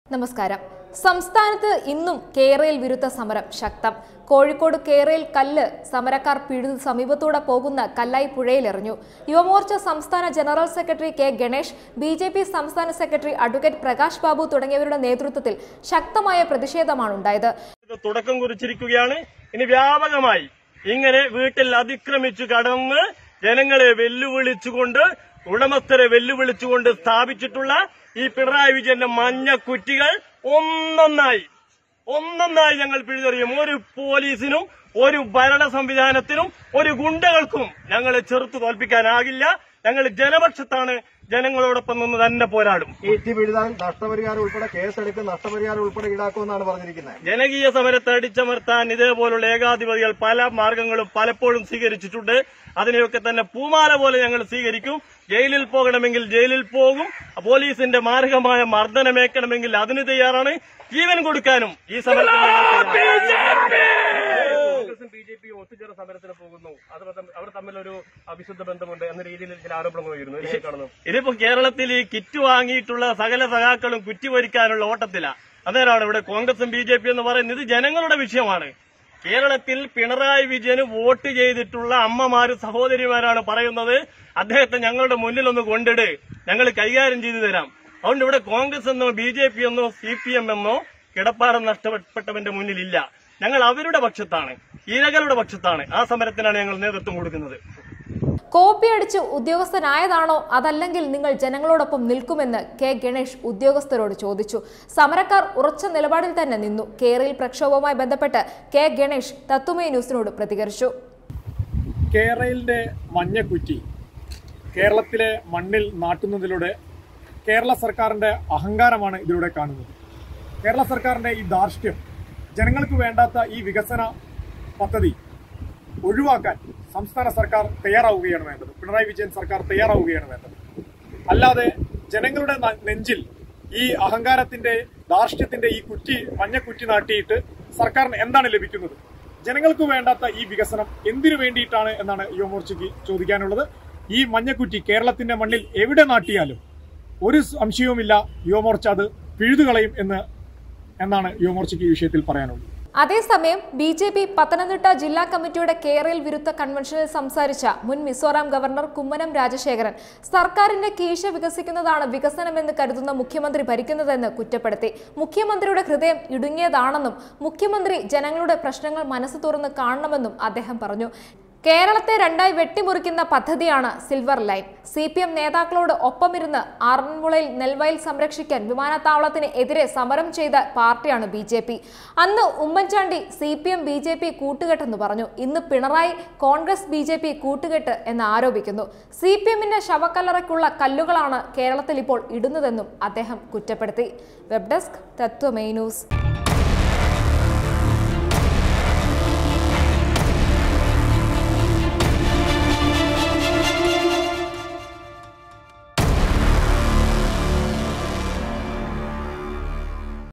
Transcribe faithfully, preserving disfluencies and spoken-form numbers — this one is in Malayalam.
നമസ്കാരം. സംസ്ഥാനത്ത് ഇന്നും കേരയിൽ വിരുദ്ധ സമരം ശക്തം. കോഴിക്കോട് കേരയിൽ കല്ല് സമരക്കാർ പിഴുത് സമീപത്തൂടെ പോകുന്ന കല്ലായി പുഴയിലെറിഞ്ഞു. യുവമോർച്ച സംസ്ഥാന general secretary K Ganesh, B J P സംസ്ഥാന സെക്രട്ടറി അഡ്വക്കേറ്റ് പ്രകാശ് ബാബു തുടങ്ങിയവരുടെ നേതൃത്വത്തിൽ ശക്തമായ പ്രതിഷേധമാണ് ഉണ്ടായത്. തുടക്കം കുറിച്ചിരിക്കുകയാണ്. ഇനി വ്യാപകമായി ഇങ്ങനെ വീട്ടിൽ അതിക്രമിച്ചു കടന്ന് ജനങ്ങളെ വെല്ലുവിളിച്ചുകൊണ്ട് ഉടമസ്ഥരെ വെല്ലുവിളിച്ചുകൊണ്ട് സ്ഥാപിച്ചിട്ടുള്ള ഈ പിണറായി വിജയന്റെ മഞ്ഞക്കുറ്റികൾ ഒന്നൊന്നായി ഒന്നൊന്നായി ഞങ്ങൾ പിഴുതെറിയും. ഒരു പോലീസിനും ഒരു ഭരണ സംവിധാനത്തിനും ഒരു ഗുണ്ടകൾക്കും ഞങ്ങളെ ചെറുത്തു തോൽപ്പിക്കാനാകില്ല. ഞങ്ങൾ ജനപക്ഷത്താണ്, ജനങ്ങളോടൊപ്പം നിന്ന് തന്നെ പോരാടും. ഈറ്റി പിഴുതാൻ നഷ്ടപരിഹാരം ഉൾപ്പെടെ കേസെടുക്കും, നഷ്ടപരിഹാരം ഉൾപ്പെടെ ഈടാക്കുമെന്നാണ് പറഞ്ഞിരിക്കുന്നത്. ജനകീയ സമരത്തെ അടിച്ചമർത്താൻ ഇതേപോലുള്ള ഏകാധിപതികൾ പല മാർഗങ്ങളും പലപ്പോഴും സ്വീകരിച്ചിട്ടുണ്ട്. അതിനെയൊക്കെ തന്നെ പൂമാല പോലെ ഞങ്ങൾ സ്വീകരിക്കും. ജയിലിൽ പോകണമെങ്കിൽ ജയിലിൽ പോകും. പോലീസിന്റെ മാരകമായ മർദ്ദനമേക്കണമെങ്കിൽ അതിന് തയ്യാറാണ്. ജീവൻ കൊടുക്കാനും ഈ സമരത്തിൽ ബി ജെ പി ഒത്തുചേർന്ന സമരത്തിന് പോകുന്നു. അത് അവർ തമ്മിലൊരു അവിശുദ്ധ ബന്ധമുണ്ട് എന്ന രീതിയിൽ ചില ആരോപണങ്ങൾ വരുന്നു. ഇതിപ്പോ കേരളത്തിൽ ഈ കിറ്റ് വാങ്ങിയിട്ടുള്ള സകല സഖാക്കളും കുറ്റിവരിക്കാനുള്ള ഓട്ടത്തിലാണ്. അന്നേരമാണ് ഇവിടെ കോൺഗ്രസും ബി ജെ പി എന്ന് പറയുന്നത്. ഇത് ജനങ്ങളുടെ വിഷയമാണ്. കേരളത്തിൽ പിണറായി വിജയന് വോട്ട് ചെയ്തിട്ടുള്ള അമ്മമാരും സഹോദരിമാരാണ് പറയുന്നത്, അദ്ദേഹത്തെ ഞങ്ങളുടെ മുന്നിലൊന്ന് കൊണ്ടിട്, ഞങ്ങൾ കൈകാര്യം ചെയ്തു തരാം. അതുകൊണ്ട് ഇവിടെ കോൺഗ്രസ് എന്നോ ബി ജെ പി എന്നോ സി പി എം എന്നോ കിടപ്പാടം നഷ്ടപ്പെട്ടവന്റെ മുന്നിലില്ല. ഞങ്ങൾ അവരുടെ പക്ഷത്താണ്, ഇരകളുടെ പക്ഷത്താണ്. ആ സമരത്തിനാണ് ഞങ്ങൾ നേതൃത്വം കൊടുക്കുന്നത്. കോപ്പിയടിച്ച് ഉദ്യോഗസ്ഥനായതാണോ അതല്ലെങ്കിൽ നിങ്ങൾ ജനങ്ങളോടൊപ്പം നിൽക്കുമെന്ന് കെ ഗണേഷ് ഉദ്യോഗസ്ഥരോട് ചോദിച്ചു. സമരക്കാർ ഉറച്ച നിലപാടിൽ തന്നെ നിന്നു. കേരയിൽ പ്രക്ഷോഭവുമായി ബന്ധപ്പെട്ട് കെ ഗണേഷ് തത്വമേ ന്യൂസിനോട് പ്രതികരിച്ചു. കേരളിന്റെ മഞ്ഞക്കുറ്റി കേരളത്തിലെ മണ്ണിൽ നാട്ടുന്നതിലൂടെ കേരള സർക്കാരിന്റെ അഹങ്കാരമാണ് ഇതിലൂടെ കാണുന്നത്. കേരള സർക്കാരിന്റെ ഈ ധാർഷ്ട്യം, ജനങ്ങൾക്ക് വേണ്ടാത്ത ഈ വികസന പദ്ധതി ഒഴിവാക്കാൻ സംസ്ഥാന സർക്കാർ തയ്യാറാവുകയാണ് വേണ്ടത്. പിണറായി വിജയൻ സർക്കാർ തയ്യാറാവുകയാണ് വേണ്ടത്. അല്ലാതെ ജനങ്ങളുടെ നെഞ്ചിൽ ഈ അഹങ്കാരത്തിന്റെ ധാർഷ്ട്യത്തിന്റെ ഈ കുറ്റി മഞ്ഞക്കുറ്റി നാട്ടിയിട്ട് സർക്കാരിന് എന്താണ് ലഭിക്കുന്നത്? ജനങ്ങൾക്ക് വേണ്ടാത്ത ഈ വികസനം എന്തിനു വേണ്ടിയിട്ടാണ് എന്നാണ് യുവമോർച്ചയ്ക്ക് ചോദിക്കാനുള്ളത്. ഈ മഞ്ഞക്കുറ്റി കേരളത്തിന്റെ മണ്ണിൽ എവിടെ നാട്ടിയാലും ഒരു സംശയവുമില്ല, യുവമോർച്ച അത് പിഴുതുകളയും എന്ന് എന്നാണ് യുവമോർച്ചയ്ക്ക് ഈ വിഷയത്തിൽ പറയാനുള്ളത്. അതേസമയം ബി ജെ പി പത്തനംതിട്ട ജില്ലാ കമ്മിറ്റിയുടെ കേരയിൽ വിരുദ്ധ കൺവെൻഷനിൽ സംസാരിച്ച മുൻ മിസോറാം ഗവർണർ കുമ്മനം രാജശേഖരൻ സർക്കാരിന്റെ കീശ വികസിക്കുന്നതാണ് വികസനമെന്ന് കരുതുന്ന മുഖ്യമന്ത്രി ഭരിക്കുന്നതെന്ന് കുറ്റപ്പെടുത്തി. മുഖ്യമന്ത്രിയുടെ ഹൃദയം ഇടുങ്ങിയതാണെന്നും മുഖ്യമന്ത്രി ജനങ്ങളുടെ പ്രശ്നങ്ങൾ മനസ്സ് തുറന്ന് കാണണമെന്നും അദ്ദേഹം പറഞ്ഞു. കേരളത്തെ രണ്ടായി വെട്ടിമുറിക്കുന്ന പദ്ധതിയാണ് silver line. C P M നേതാക്കളോട് ഒപ്പമിരുന്ന് ആറന്മുളയിൽ നെൽവയൽ സംരക്ഷിക്കാൻ വിമാനത്താവളത്തിന് എതിരെ സമരം ചെയ്ത പാർട്ടിയാണ് ബി ജെ പി. അന്ന് Oommen Chandy C P M B J P കൂട്ടുകെട്ടെന്ന് പറഞ്ഞു. ഇന്ന് Pinarayi Congress B J P കൂട്ടുകെട്ട് എന്ന് ആരോപിക്കുന്നു. സി പി എമ്മിന്റെ ശവക്കല്ലറയ്ക്കുള്ള കല്ലുകളാണ് കേരളത്തിൽ ഇപ്പോൾ ഇടുന്നതെന്നും അദ്ദേഹം കുറ്റപ്പെടുത്തി. വെബ് ഡെസ്ക് തത്വമേ ന്യൂസ്.